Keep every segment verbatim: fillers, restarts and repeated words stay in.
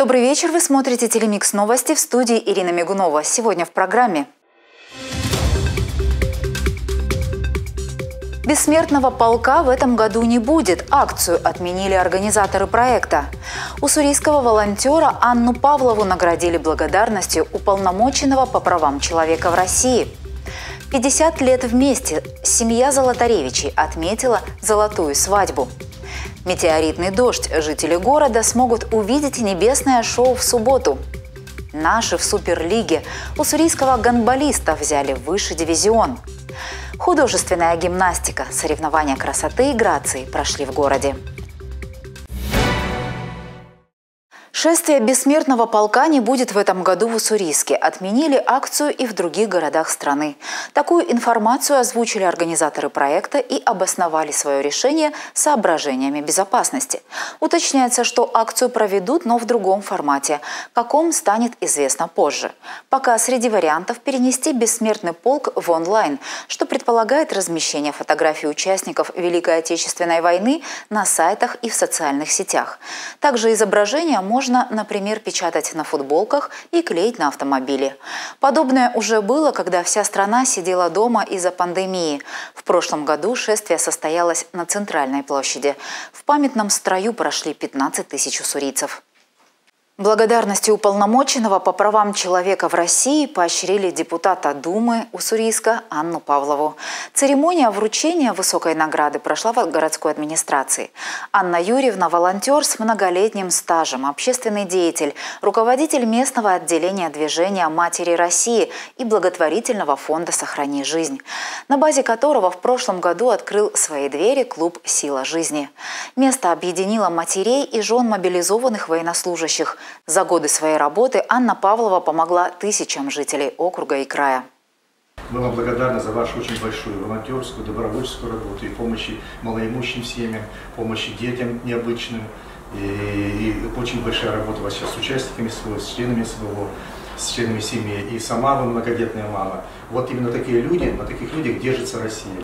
Добрый вечер, вы смотрите Телемикс новости, в студии Ирина Мигунова. Сегодня в программе. Бессмертного полка в этом году не будет. Акцию отменили организаторы проекта. Уссурийского волонтера Анну Павлову наградили благодарностью уполномоченного по правам человека в России. пятьдесят лет вместе. Семья Золотаревичей отметила золотую свадьбу. Метеоритный дождь. Жители города смогут увидеть небесное шоу в субботу. Наши в Суперлиге. Уссурийского гандболиста взяли в высший дивизион. Художественная гимнастика. Соревнования красоты и грации прошли в городе. Шествие бессмертного полка не будет в этом году в Уссурийске. Отменили акцию и в других городах страны. Такую информацию озвучили организаторы проекта и обосновали свое решение соображениями безопасности. Уточняется, что акцию проведут, но в другом формате. Каком станет известно позже. Пока среди вариантов перенести бессмертный полк в онлайн, что предполагает размещение фотографий участников Великой Отечественной войны на сайтах и в социальных сетях. Также изображения можно Можно, например, печатать на футболках и клеить на автомобили. Подобное уже было, когда вся страна сидела дома из-за пандемии. В прошлом году шествие состоялось на Центральной площади. В памятном строю прошли пятнадцать тысяч уссурийцев. Благодарностью уполномоченного по правам человека в России поощрили депутата Думы Уссурийска Анну Павлову. Церемония вручения высокой награды прошла в городской администрации. Анна Юрьевна – волонтер с многолетним стажем, общественный деятель, руководитель местного отделения движения «Матери России» и благотворительного фонда «Сохрани жизнь», на базе которого в прошлом году открыл свои двери клуб «Сила жизни». Место объединило матерей и жен мобилизованных военнослужащих. За годы своей работы Анна Павлова помогла тысячам жителей округа и края. Мы вам благодарны за вашу очень большую волонтерскую, добровольческую работу и помощи малоимущим семьям, помощи детям необычным. И, и очень большая работа у вас сейчас с участниками своего, с членами своего, с членами семьи. И сама вы многодетная мама. Вот именно такие люди, на таких людях держится Россия.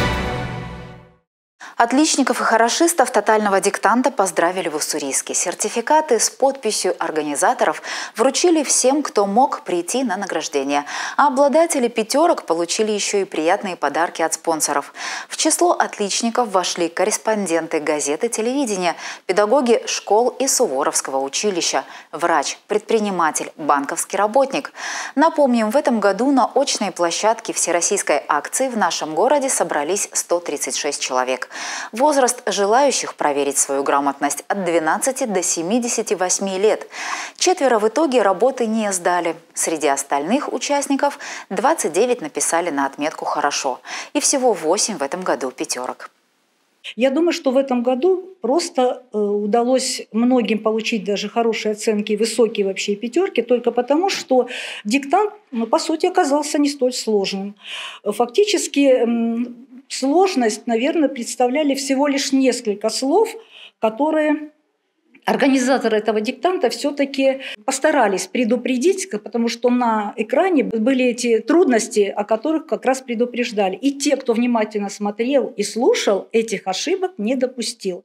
Отличников и хорошистов тотального диктанта поздравили в Уссурийске. Сертификаты с подписью организаторов вручили всем, кто мог прийти на награждение. А обладатели пятерок получили еще и приятные подарки от спонсоров. В число отличников вошли корреспонденты газеты, телевидения, педагоги школ и Суворовского училища, врач, предприниматель, банковский работник. Напомним, в этом году на очной площадке всероссийской акции в нашем городе собрались сто тридцать шесть человек. Возраст желающих проверить свою грамотность от двенадцати до семидесяти восьми лет. Четверо в итоге работы не сдали. Среди остальных участников двадцать девять написали на отметку «хорошо». И всего восемь в этом году пятерок. Я думаю, что в этом году просто удалось многим получить даже хорошие оценки, высокие вообще пятерки, только потому, что диктант, ну, по сути, оказался не столь сложным. Фактически сложность, наверное, представляли всего лишь несколько слов, которые организаторы этого диктанта все-таки постарались предупредить, потому что на экране были эти трудности, о которых как раз предупреждали. И те, кто внимательно смотрел и слушал, этих ошибок не допустил.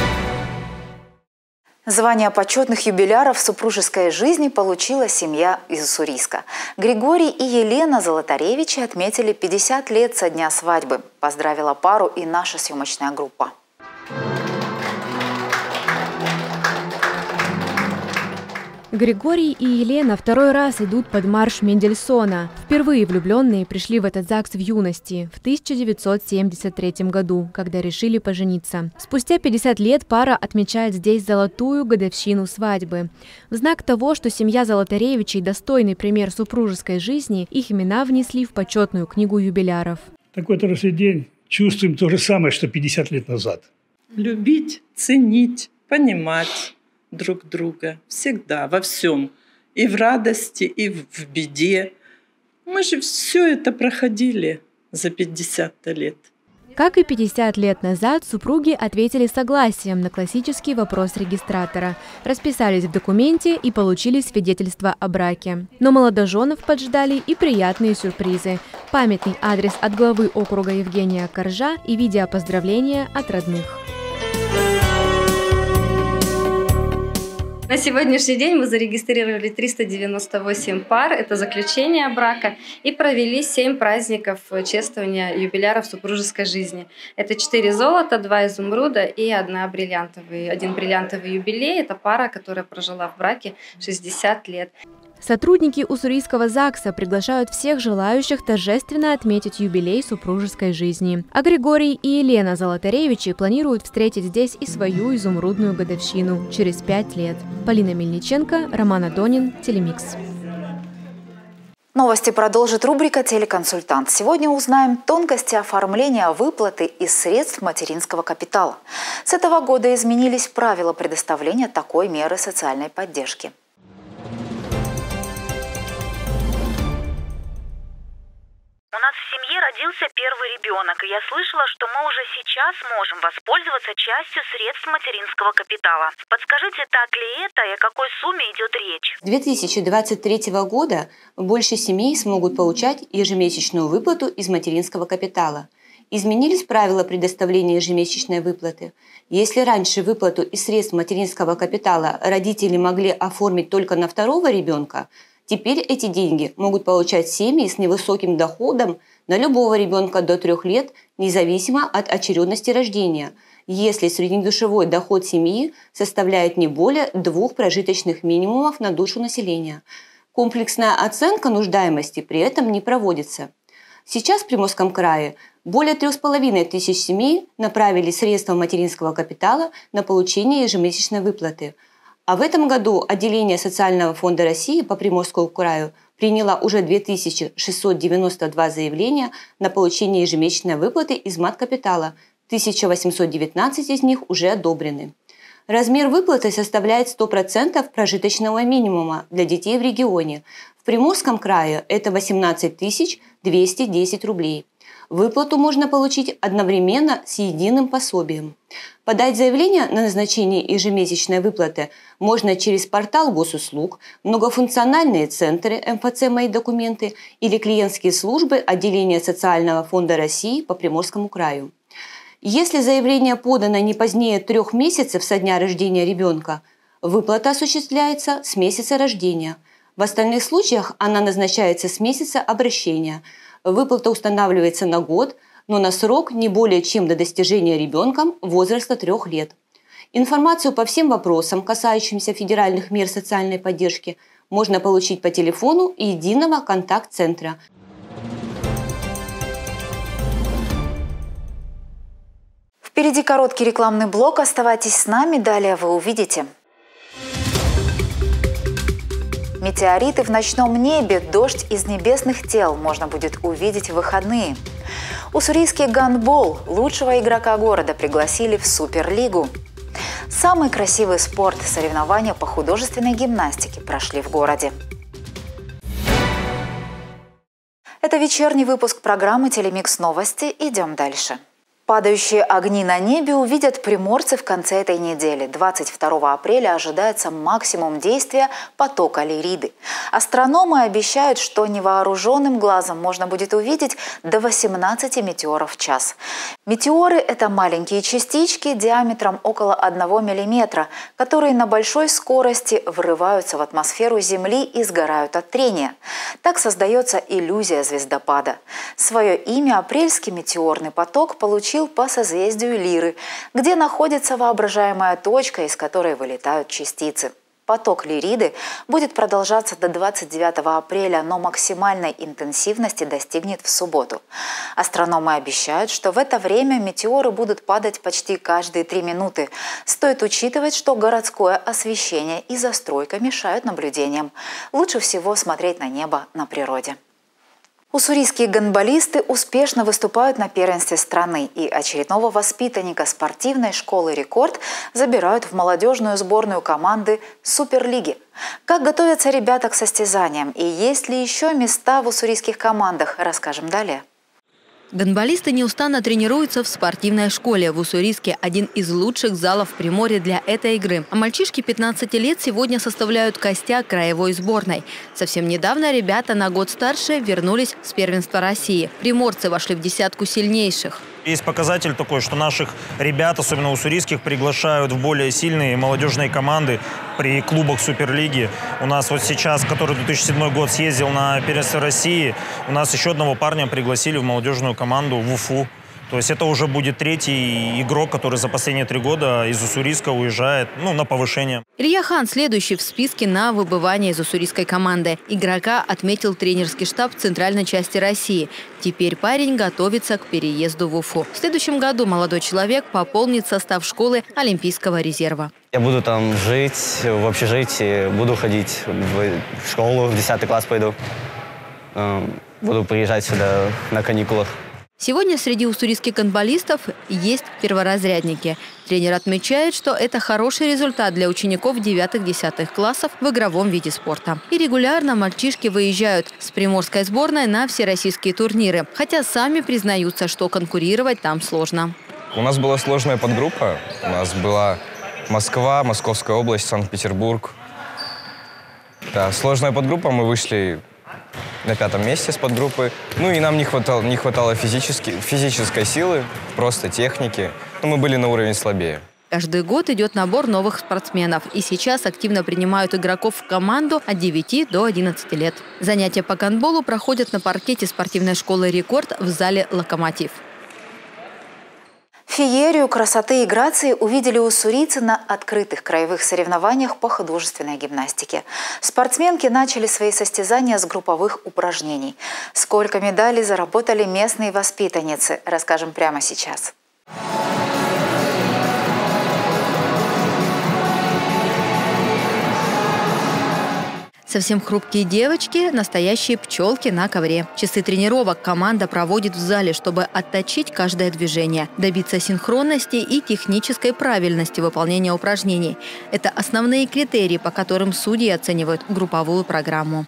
Звание почетных юбиляров в супружеской жизни получила семья из Уссурийска. Григорий и Елена Золотаревичи отметили пятьдесят лет со дня свадьбы. Поздравила пару и наша съемочная группа. Григорий и Елена второй раз идут под марш Мендельсона. Впервые влюбленные пришли в этот ЗАГС в юности, в тысяча девятьсот семьдесят третьем году, когда решили пожениться. Спустя пятьдесят лет пара отмечает здесь золотую годовщину свадьбы. В знак того, что семья Золотаревичей – достойный пример супружеской жизни, их имена внесли в почетную книгу юбиляров. Такой торжественный день. Чувствуем то же самое, что пятьдесят лет назад. Любить, ценить, понимать друг друга всегда, во всем. И в радости, и в беде. Мы же все это проходили за пятьдесят лет. Как и пятьдесят лет назад, супруги ответили согласием на классический вопрос регистратора, расписались в документе и получили свидетельство о браке. Но молодоженов поджидали и приятные сюрпризы. Памятный адрес от главы округа Евгения Коржа и видеопоздравления от родных. На сегодняшний день мы зарегистрировали триста девяносто восемь пар, это заключение брака, и провели семь праздников чествования юбиляров супружеской жизни. Это четыре золота, два изумруда и одна бриллиантовый, один бриллиантовый юбилей. Это пара, которая прожила в браке шестьдесят лет. Сотрудники Уссурийского ЗАГСа приглашают всех желающих торжественно отметить юбилей супружеской жизни. А Григорий и Елена Золотаревичи планируют встретить здесь и свою изумрудную годовщину через пять лет. Полина Мельниченко, Роман Адонин, Телемикс. Новости продолжит рубрика «Телеконсультант». Сегодня узнаем тонкости оформления выплаты из средств материнского капитала. С этого года изменились правила предоставления такой меры социальной поддержки. У нас в семье родился первый ребенок, и я слышала, что мы уже сейчас можем воспользоваться частью средств материнского капитала. Подскажите, так ли это и о какой сумме идет речь? С две тысячи двадцать третьего года больше семей смогут получать ежемесячную выплату из материнского капитала. Изменились правила предоставления ежемесячной выплаты. Если раньше выплату из средств материнского капитала родители могли оформить только на второго ребенка, теперь эти деньги могут получать семьи с невысоким доходом на любого ребенка до трех лет, независимо от очередности рождения, если среднедушевой доход семьи составляет не более двух прожиточных минимумов на душу населения. Комплексная оценка нуждаемости при этом не проводится. Сейчас в Приморском крае более трех с половиной тысяч семей направили средства материнского капитала на получение ежемесячной выплаты. А в этом году отделение Социального фонда России по Приморскому краю приняло уже две тысячи шестьсот девяносто два заявления на получение ежемесячной выплаты из маткапитала, тысяча восемьсот девятнадцать из них уже одобрены. Размер выплаты составляет сто процентов прожиточного минимума для детей в регионе. В Приморском крае это восемнадцать тысяч двести десять рублей. Выплату можно получить одновременно с единым пособием. Подать заявление на назначение ежемесячной выплаты можно через портал госуслуг, многофункциональные центры эм эф цэ «Мои документы» или клиентские службы отделения Социального фонда России по Приморскому краю. Если заявление подано не позднее трех месяцев со дня рождения ребенка, выплата осуществляется с месяца рождения. В остальных случаях она назначается с месяца обращения. Выплата устанавливается на год, но на срок не более чем до достижения ребенком возраста трех лет. Информацию по всем вопросам, касающимся федеральных мер социальной поддержки, можно получить по телефону единого контакт-центра. Впереди короткий рекламный блок. Оставайтесь с нами, далее вы увидите. Метеориты в ночном небе, дождь из небесных тел можно будет увидеть в выходные. Уссурийский гандбол лучшего игрока города пригласили в Суперлигу. Самый красивый спорт – соревнования по художественной гимнастике прошли в городе. Это вечерний выпуск программы «Телемикс Новости». Идем дальше. Падающие огни на небе увидят приморцы в конце этой недели. двадцать второго апреля ожидается максимум действия потока Лириды. Астрономы обещают, что невооруженным глазом можно будет увидеть до восемнадцати метеоров в час. Метеоры – это маленькие частички диаметром около одного миллиметра, которые на большой скорости врываются в атмосферу Земли и сгорают от трения. Так создается иллюзия звездопада. Свое имя апрельский метеорный поток получил по созвездию Лиры, где находится воображаемая точка, из которой вылетают частицы. Поток Лириды будет продолжаться до двадцать девятого апреля, но максимальной интенсивности достигнет в субботу. Астрономы обещают, что в это время метеоры будут падать почти каждые три минуты. Стоит учитывать, что городское освещение и застройка мешают наблюдениям. Лучше всего смотреть на небо на природе. Уссурийские гандболисты успешно выступают на первенстве страны, и очередного воспитанника спортивной школы «Рекорд» забирают в молодежную сборную команды Суперлиги. Как готовятся ребята к состязаниям и есть ли еще места в уссурийских командах, расскажем далее. Гандболисты неустанно тренируются в спортивной школе. В Уссурийске один из лучших залов в Приморье для этой игры. А мальчишки пятнадцати лет сегодня составляют костяк краевой сборной. Совсем недавно ребята на год старше вернулись с первенства России. Приморцы вошли в десятку сильнейших. Есть показатель такой, что наших ребят, особенно уссурийских, приглашают в более сильные молодежные команды при клубах Суперлиги. У нас вот сейчас, который две тысячи седьмой год съездил на первенство России, у нас еще одного парня пригласили в молодежную команду в Уфу. То есть это уже будет третий игрок, который за последние три года из Уссурийска уезжает, ну, на повышение. Илья Хан следующий в списке на выбывание из уссурийской команды. Игрока отметил тренерский штаб центральной части России. Теперь парень готовится к переезду в Уфу. В следующем году молодой человек пополнит состав школы Олимпийского резерва. Я буду там жить, в общежитии, буду ходить в школу, в десятый класс пойду. Буду приезжать сюда на каникулах. Сегодня среди уссурийских гандболистов есть перворазрядники. Тренер отмечает, что это хороший результат для учеников девятых-десятых классов в игровом виде спорта. И регулярно мальчишки выезжают с приморской сборной на всероссийские турниры, хотя сами признаются, что конкурировать там сложно. У нас была сложная подгруппа. У нас была Москва, Московская область, Санкт-Петербург. Да, сложная подгруппа, мы вышли на пятом месте с подгруппы. Ну и нам не хватало, не хватало физически, физической силы, просто техники. Но мы были на уровень слабее. Каждый год идет набор новых спортсменов. И сейчас активно принимают игроков в команду от девяти до одиннадцати лет. Занятия по гандболу проходят на паркете спортивной школы «Рекорд» в зале «Локомотив». Феерию красоты и грации увидели уссурийцы на открытых краевых соревнованиях по художественной гимнастике. Спортсменки начали свои состязания с групповых упражнений. Сколько медалей заработали местные воспитанницы, расскажем прямо сейчас. Совсем хрупкие девочки – настоящие пчелки на ковре. Часы тренировок команда проводит в зале, чтобы отточить каждое движение, добиться синхронности и технической правильности выполнения упражнений. Это основные критерии, по которым судьи оценивают групповую программу.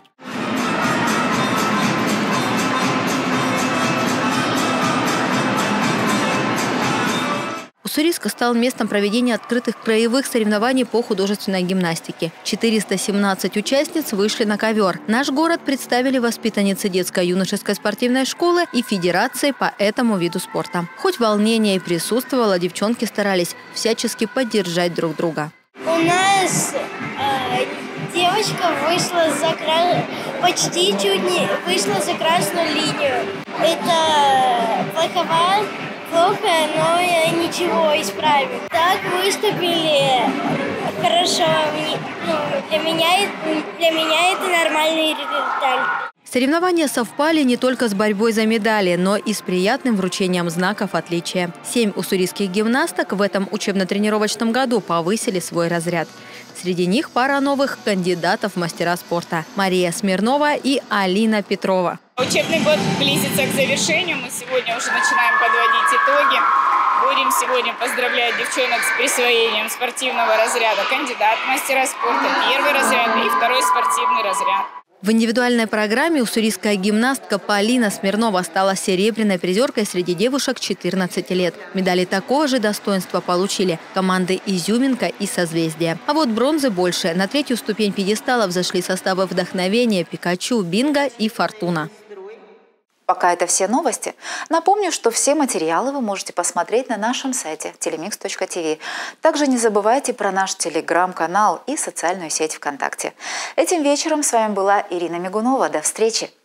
Уссурийск стал местом проведения открытых краевых соревнований по художественной гимнастике. четыреста семнадцать участниц вышли на ковер. Наш город представили воспитанницы детско-юношеской спортивной школы и федерации по этому виду спорта. Хоть волнение и присутствовало, девчонки старались всячески поддержать друг друга. У нас э, девочка вышла за кра... почти чуть не вышла за красную линию. Это плоховая. Плохо, но ничего, исправим. Так выступили хорошо. Ну, для меня, для меня это нормальный результат. Соревнования совпали не только с борьбой за медали, но и с приятным вручением знаков отличия. Семь уссурийских гимнасток в этом учебно-тренировочном году повысили свой разряд. Среди них пара новых кандидатов в мастера спорта – Мария Смирнова и Алина Петрова. Учебный год близится к завершению. Мы сегодня уже начинаем подводить итоги. Будем сегодня поздравлять девчонок с присвоением спортивного разряда кандидат в мастера спорта, первый разряд и второй спортивный разряд. В индивидуальной программе уссурийская гимнастка Полина Смирнова стала серебряной призеркой среди девушек четырнадцати лет. Медали такого же достоинства получили команды «Изюминка» и «Созвездие». А вот бронзы больше. На третью ступень пьедестала взошли составы «Вдохновение», «Пикачу», «Бинго» и «Фортуна». Пока это все новости. Напомню, что все материалы вы можете посмотреть на нашем сайте телемикс точка тв. Также не забывайте про наш телеграм-канал и социальную сеть ВКонтакте. Этим вечером с вами была Ирина Мигунова. До встречи!